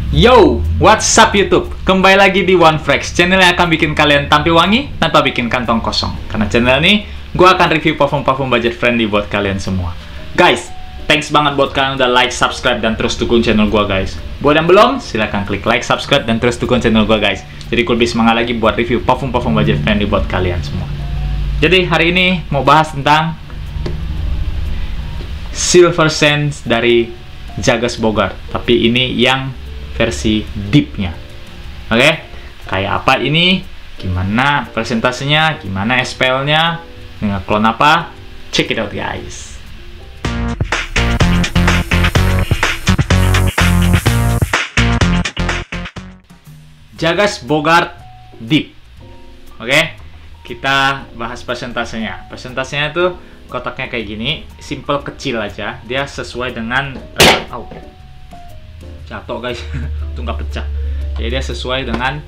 Yo, what's up YouTube? Kembali lagi di OneFresh, channel yang akan bikin kalian tampil wangi tanpa bikin kantong kosong. Karena channel ini, gue akan review parfum-parfum budget friendly buat kalian semua. Guys, thanks banget buat kalian udah like, subscribe, dan terus dukung channel gue guys. Buat yang belum, silahkan klik like, subscribe, dan terus dukung channel gue guys. Jadi gue lebih semangat lagi buat review parfum-parfum budget friendly buat kalian semua. Jadi hari ini mau bahas tentang Silver Sands dari Jagas Bogart. Tapi ini yang versi deep-nya. Oke? Kayak apa ini? Gimana presentasinya? Gimana SPL-nya? Dengan klon apa? Check it out guys. Jagas Bogart Deep. Oke? Kita bahas presentasinya. Presentasinya itu kotaknya kayak gini, simple kecil aja. Dia sesuai dengan jatuh guys, itu nggak pecah. Jadi dia sesuai dengan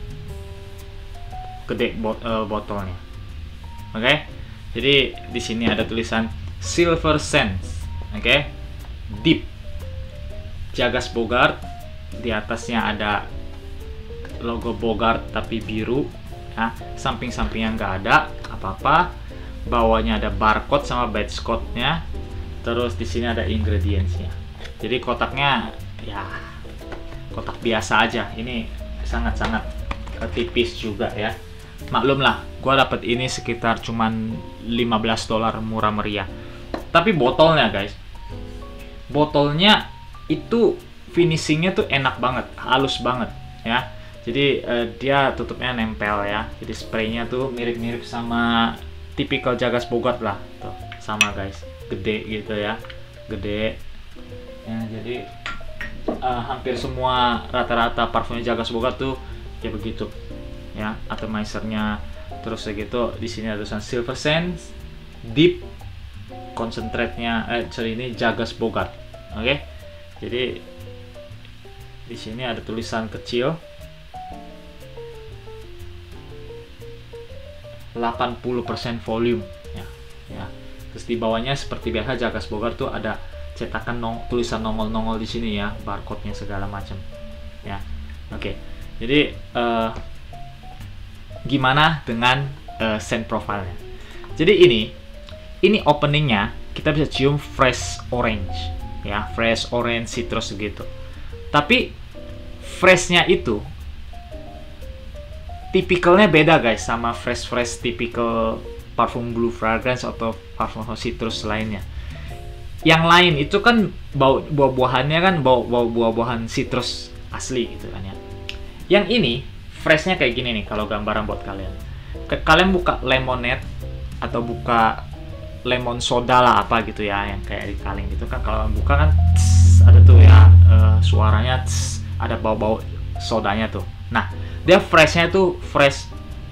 gede botolnya. Oke? Jadi di sini ada tulisan Silver Sands. Oke? Deep. Jagas Bogart. Di atasnya ada logo Bogart tapi biru. Nah, samping-sampingnya nggak ada apa-apa. Bawahnya ada barcode sama badge code-nya. Terus di sini ada ingredients-nya. Jadi kotaknya ya kotak biasa aja. Ini sangat-sangat tipis juga ya. Maklum lah, gua dapat ini sekitar cuman $15 murah meriah. Tapi botolnya guys, botolnya itu finishingnya tuh enak banget, halus banget ya. Jadi dia tutupnya nempel ya. Jadi spraynya tuh mirip-mirip sama tipikal Jagas Bogart lah. Tuh, sama guys, gede gitu ya, gede. Ya, jadi hampir semua rata-rata parfumnya Jagas Bogart tuh ya begitu ya, atomizer-nya. Terus segitu. Di sini ada tulisan Silver Sands Deep, concentrate-nya ini Jagas Bogart. Oke? Jadi di sini ada tulisan kecil 80% volume ya, ya. Terus di bawahnya seperti biasa Jagas Bogart tuh ada cetakan tulisan nongol-nongol di sini ya, barcode-nya segala macam ya. Oke. Jadi gimana dengan scent profile-nya? Jadi ini openingnya kita bisa cium fresh orange ya, fresh orange citrus gitu. Tapi freshnya itu tipikalnya beda guys sama fresh typical parfum blue fragrance atau parfum citrus lainnya. Yang lain itu kan bau buah-buahannya kan bau buah-buahan citrus asli gitu kan ya. Yang ini freshnya kayak gini nih kalau gambaran buat kalian. Kalian buka lemonade atau buka lemon soda lah apa gitu ya, yang kayak di kaleng gitu kan, kalau buka kan ada tuh ya suaranya ada bau-bau sodanya tuh. Nah, dia freshnya tuh fresh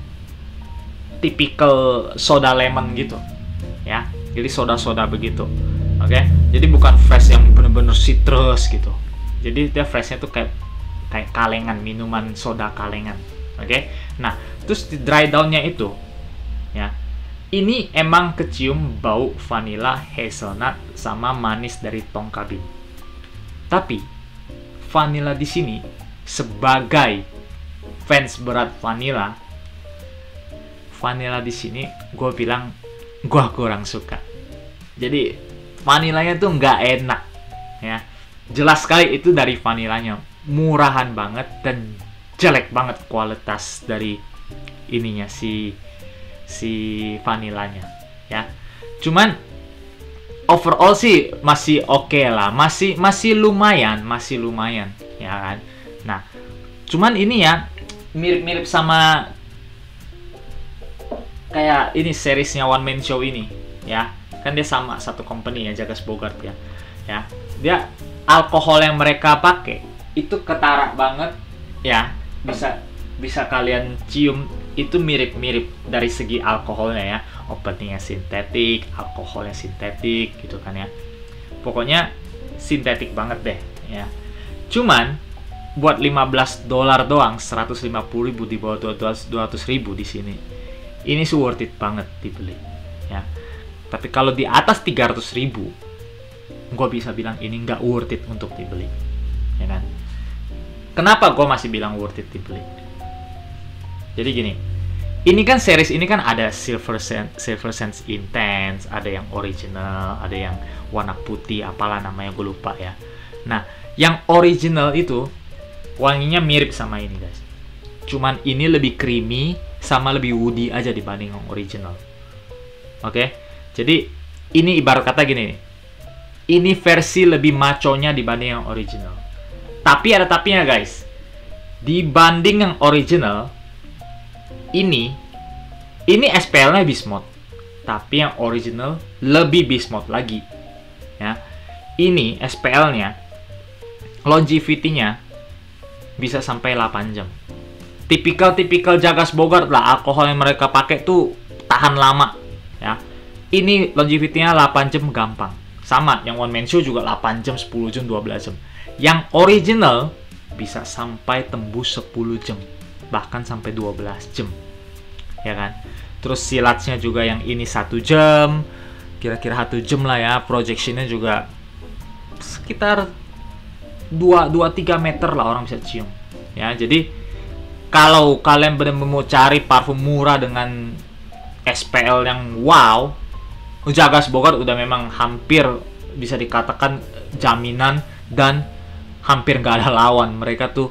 typical soda lemon gitu ya. Jadi soda-soda begitu. Oke, jadi bukan fresh yang bener-bener citrus gitu. Jadi dia freshnya tuh kayak kalengan, minuman soda kalengan. Oke, nah terus di dry downnya itu ya, ini emang kecium bau vanilla, hazelnut, sama manis dari tong kabin. Tapi vanilla di sini sebagai fans berat vanilla di sini gue bilang gue kurang suka. Jadi vanilanya tuh nggak enak ya, jelas sekali itu dari vanilanya, murahan banget dan jelek banget kualitas dari ininya si vanilanya ya. Cuman overall sih masih oke lah, masih lumayan ya kan. Nah, cuman ini ya mirip-mirip sama kayak ini seriesnya One Man Show ini ya. Kan dia sama satu company ya, Jagas Bogart ya. Ya, dia alkohol yang mereka pakai itu ketara banget ya. Bisa kalian cium itu mirip-mirip dari segi alkoholnya ya. Openingnya sintetik, alkoholnya sintetik gitu kan ya. Pokoknya sintetik banget deh ya. Cuman buat $15 doang, 150.000 di bawah 200.000 di sini. Ini worth it banget dibeli ya. Tapi kalau di atas 300.000, gue bisa bilang ini nggak worth it untuk dibeli, ya kan? Kenapa gue masih bilang worth it dibeli? Jadi gini, ini kan series ini kan ada Silver Sands Intense, ada yang original, ada yang warna putih, apalah namanya gue lupa ya. Nah, yang original itu wanginya mirip sama ini guys. Cuman ini lebih creamy sama lebih woody aja dibanding yang original. Oke, jadi ini ibarat kata gini, ini versi lebih maconya dibanding yang original. Tapi ada tapinya guys, dibanding yang original, ini SPL-nya beast mode, tapi yang original lebih beast mode lagi. Ya, ini SPL-nya longevity-nya bisa sampai 8 jam. Tipikal Jagas Bogart lah, alkohol yang mereka pakai tuh tahan lama. Ya, ini longevity-nya 8 jam gampang. Sama, yang one man show juga 8 jam, 10 jam, 12 jam. Yang original bisa sampai tembus 10 jam, bahkan sampai 12 jam. Ya kan? Terus silatnya juga yang ini 1 jam, kira-kira 1 jam lah ya. Projection-nya juga sekitar 2-3 meter lah orang bisa cium. Ya, jadi kalau kalian benar-benar mau cari parfum murah dengan SPL yang wow, Jagas Bogart udah memang hampir bisa dikatakan jaminan dan hampir nggak ada lawan. Mereka tuh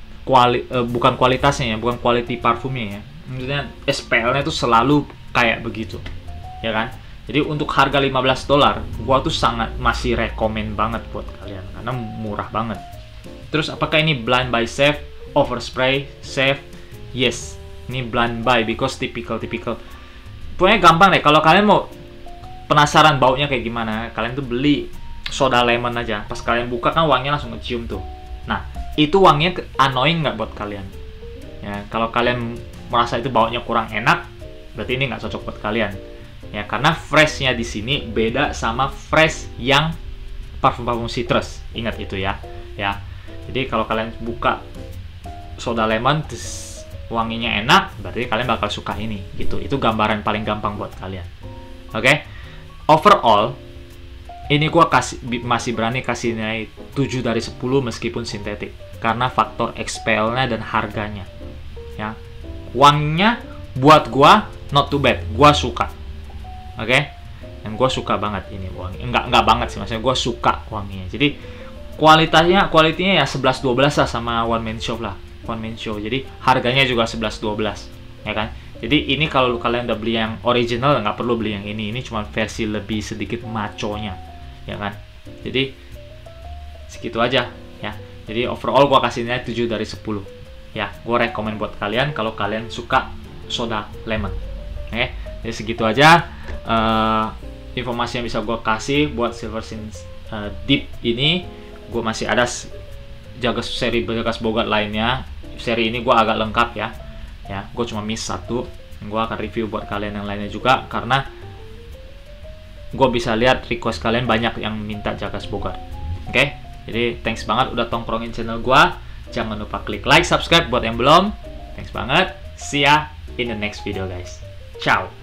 bukan kualitasnya ya, bukan quality parfumnya ya. Maksudnya SPL-nya tuh selalu kayak begitu, ya kan? Jadi untuk harga $15, gua tuh sangat masih rekomen banget buat kalian karena murah banget. Terus apakah ini blind buy safe, overspray safe? Yes, ini blind buy because typical. Pokoknya gampang deh, kalau kalian mau penasaran baunya kayak gimana, kalian tuh beli soda lemon aja. Pas kalian buka kan wanginya langsung ngecium tuh. Nah, itu wanginya annoying nggak buat kalian? Ya, kalau kalian merasa itu baunya kurang enak, berarti ini nggak cocok buat kalian. Ya, karena freshnya di sini beda sama fresh yang parfum citrus. Ingat itu ya. Ya. Jadi kalau kalian buka soda lemon, wanginya enak, berarti kalian bakal suka ini. Gitu. Itu gambaran paling gampang buat kalian. Oke? Overall, ini gua masih berani kasih nilai 7 dari 10 meskipun sintetik. Karena faktor XPL-nya dan harganya. Ya. Wanginya buat gua not too bad. Gua suka. Oke? Yang gua suka banget ini wangi. Enggak banget sih, maksudnya gua suka wanginya. Jadi kualitinya ya 11-12 lah sama one man show lah. One man show. Jadi harganya juga 11-12, ya kan? Jadi ini kalau kalian udah beli yang original nggak perlu beli yang ini. Ini cuma versi lebih sedikit maconya, ya kan? Jadi segitu aja ya. Jadi overall gua kasih nilai 7 dari 10. Ya, gua rekomen buat kalian kalau kalian suka soda lemon. Oke, jadi segitu aja informasi yang bisa gua kasih buat Silver Sands Deep ini. Gua masih ada seri Jagas Bogart lainnya. Seri ini gua agak lengkap ya. Ya, gue cuma miss satu. Gue akan review buat kalian yang lainnya juga karena gue bisa lihat request kalian banyak yang minta Jagas Bogart. Oke, jadi thanks banget udah tongkrongin channel gue. Jangan lupa klik like, subscribe buat yang belum. Thanks banget. See ya in the next video guys. Ciao.